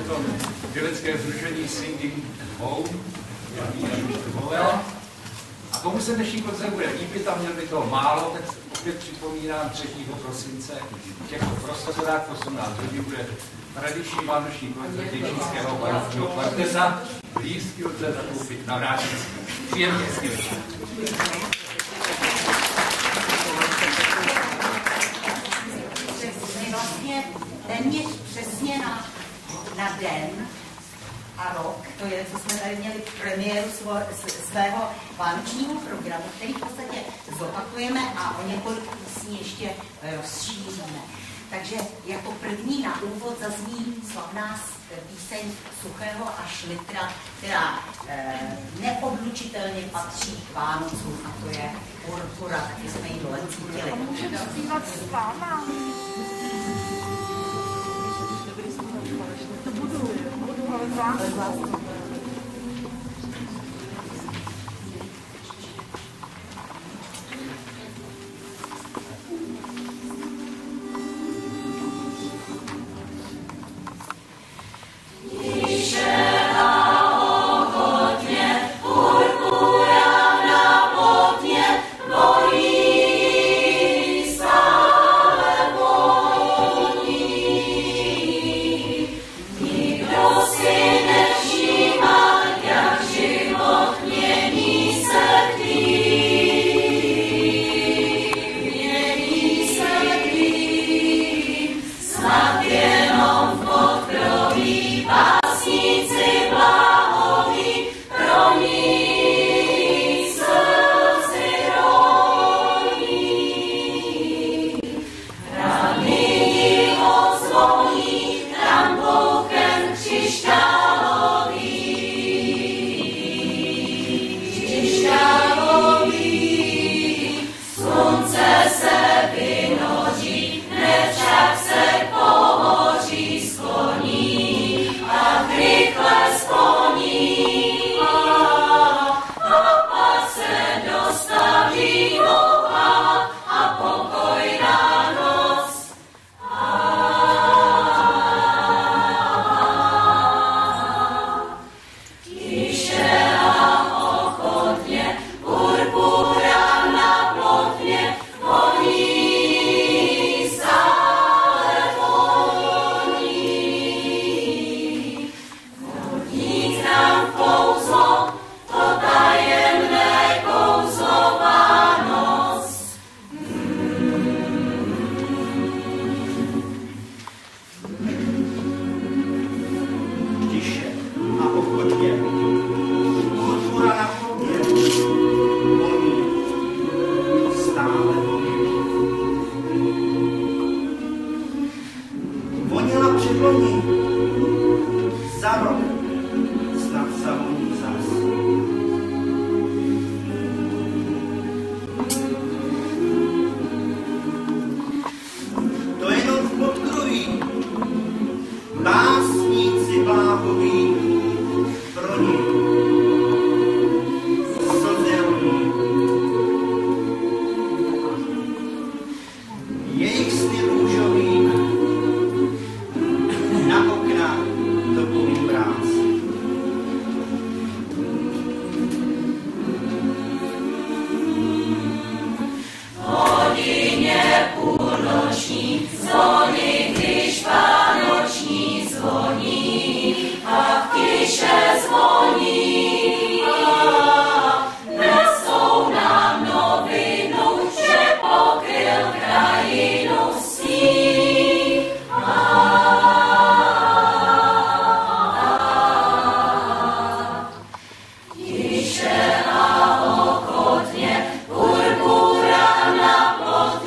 to bělecké sdružení Singing Home. A tomu se dnešní koncert bude líbit a měl by toho málo, tak opět připomínám 3. prosince v těchto prostorách 18 hodin bude tradiční vánoční koncert Děčínského barokního kvarteta. Lístky lze zakoupit na Vrátický. Příjemně hezký večer. Vlastně téměř přesně na den a rok, to je, co jsme tady měli premiéru svého vánočního programu, který v podstatě zopakujeme a o několik písní ještě rozšíříme. Takže jako první na úvod zazní slavná píseň Suchého a Šlitra, která neodlučitelně patří k Vánocům, a to je Purpura, taky jsme ji dole cítili. Můžeme zpívat s váma. To budu, ale vás.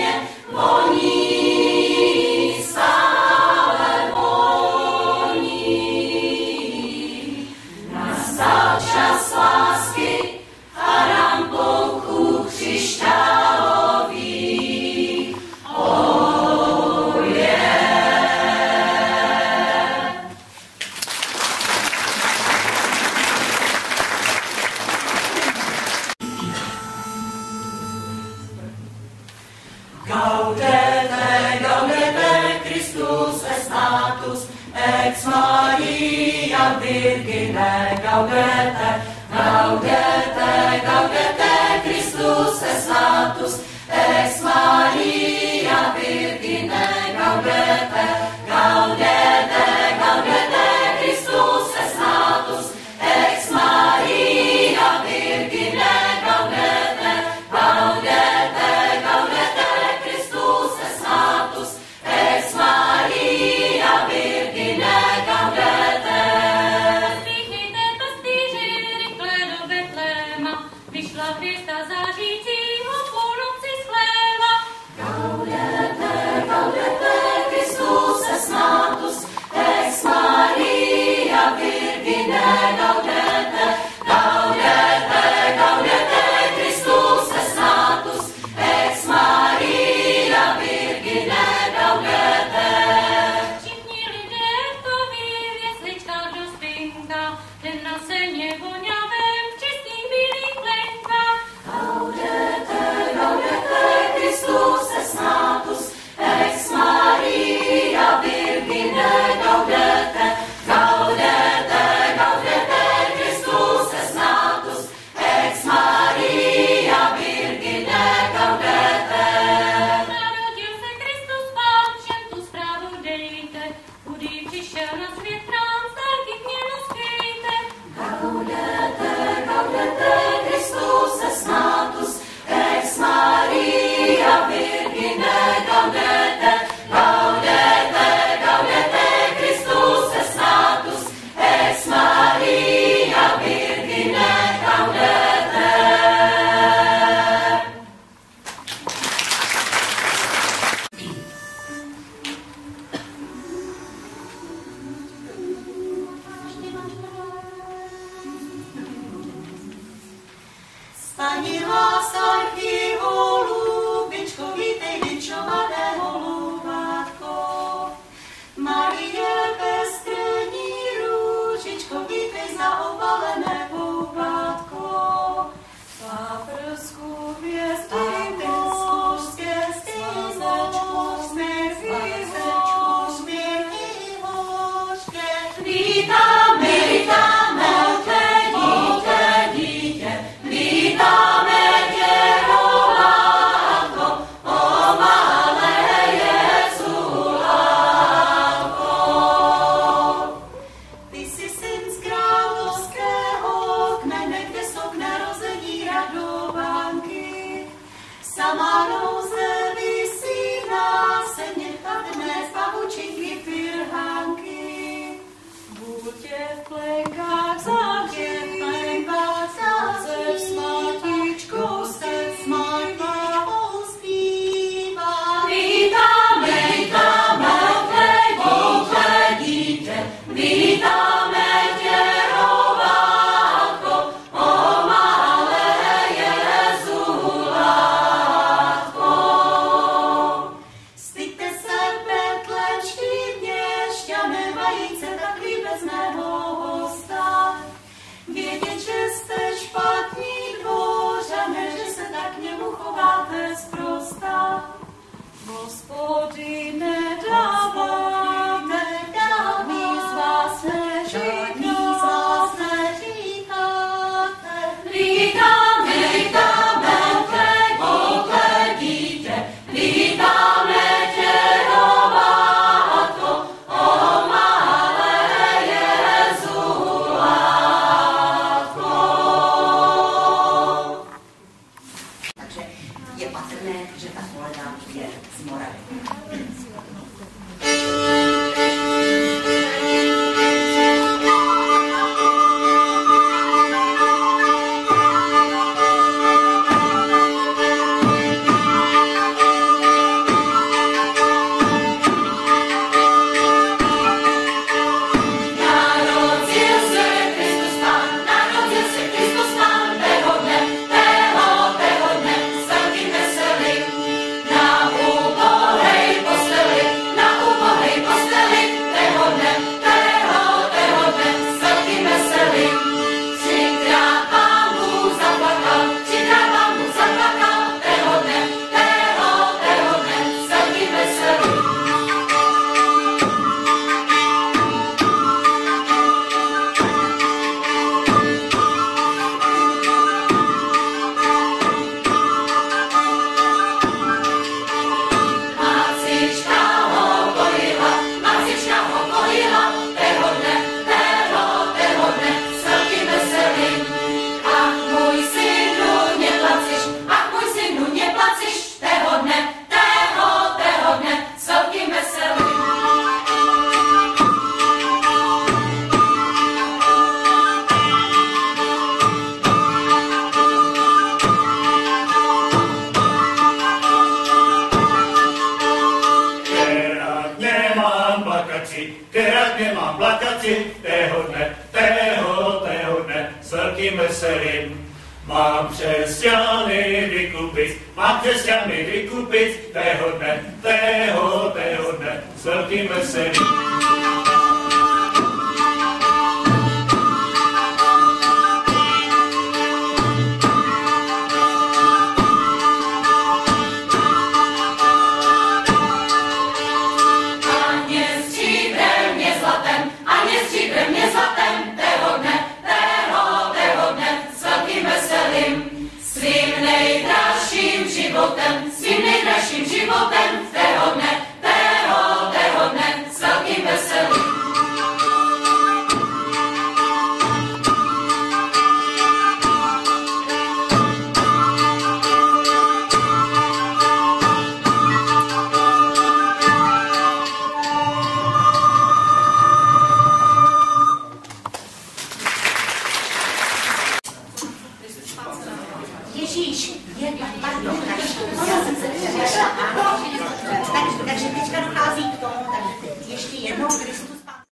Voní stále voní. ex Maria Virgine, gaudete, gaudete, gaudete, Christus es natus, ex Maria Virgine, gaudete, gaudete, gaudete, Christus es natus, ex Maria Virgine, gaudete, gaudete, gaudete, Christus es natus, ex Maria Virgine, gaudete. Vzdýchněte, pastýři, rychle do Betléma, vyšla hvězda zářícího půlnoci z chléva. Gaudete, gaudete, Christus es natus, ex Maria Virgine, gaudete, gaudete, gaudete, Christus es natus, ex Maria Virgine, gaudete. Všichni lidé v tových věsličkách do spinka, ten na seně voňavém v čistých bílých plenkách. Gaudete, gaudete, Christus es natus, ex Maria Virgine, gaudete, gaudete, gaudete, Christus es natus, ex Maria Virgine, gaudete. Narodil se Kristus Pán, všem tu zprávu dejte, kudy přišel na svět nám, stárky k němu zpějte. Gaudete, gaudete, Christus es natus, ex Maria Virgine, gaudete, gaudete, gaudete, Christus es natus, ex Maria Virgine, gaudete. Stanila z archivu, lubičko, vítej vyčované holubátko. Marie bezkrní růžičko, vítej zaobalené houbátko. Paprsku hvězdy mořské, slazečku směrky hořké. Vítáme, vítáme, dítě, vítáme tě, holátko, o malé Jezulátko. Ty jsi syn z královského kmene, kde jsou k narození radovanky. Sama nouze visí na seně, padne z pavučinky pirhánky. Buďte v plenkách se smatičkou zpívá. Vítáme, vítáme tvé dítě, vítáme tě, holátko, o malé Jezulátko. Styďte se, betlečtí měšťané, vajíce tak líbezného hosta. Vědět, že jste špatní dvořané, že se tak k němu chováte zprosta. Hospodine, dáváte, žádný z vás neříkáte. Vítáme, vítáme tvé dítě, vítáme tě, holátko, o malé Jezulátko. Takže je patrné, že ta koleda je z Moravy. plakat si tého dne s velkým veselým. Mám křesťany vykupit, tého dne s velkým veselým.